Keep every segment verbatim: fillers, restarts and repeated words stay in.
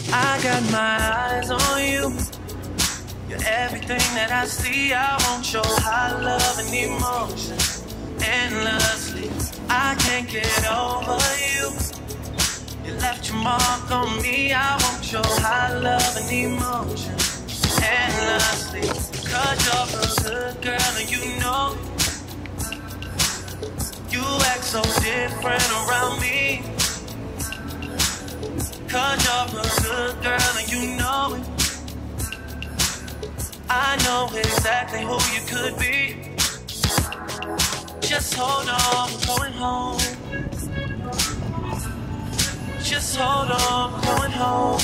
I got my eyes on you. You're everything that I see. I want your high love and emotion endlessly. I can't get over you. You left your mark on me. I want your high love and emotion endlessly. Cause you're a good girl and you know it. You act so different around me. Cause you're a good girl and you know it. I know exactly who you could be. Just hold on, we're going home. Just hold on, we're going home.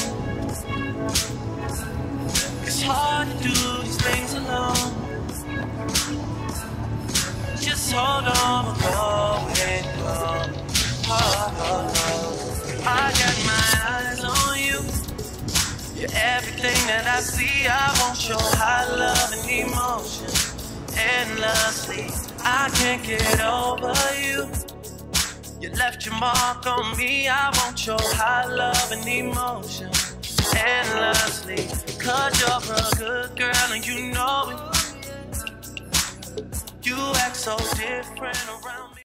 It's hard to do these things alone. Just hold on, we're going home. Oh, oh, oh. I got my eyes on you. You're everything that I see. I want your high love and emotion endlessly. I can't get over you. You left your mark on me. I want your high love and emotion endlessly. Cause you're a good girl and you know it. You act so different around me.